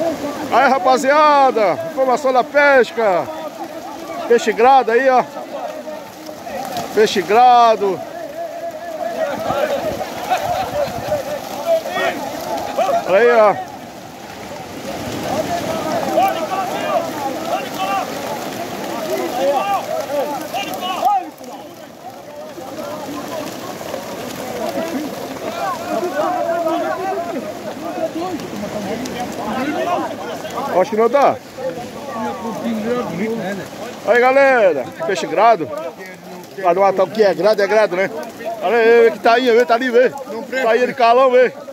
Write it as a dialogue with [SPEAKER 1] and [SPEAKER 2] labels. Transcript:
[SPEAKER 1] Aí, rapaziada, informação da pesca. Peixe grado aí, ó. Peixe grado. Olha aí, ó. Acho que não dá. Aí, galera, peixe grado. Pra não matar o que é grado, né? Olha aí, que tá aí, vê, tá ali, vê. Tá aí de calão, vê.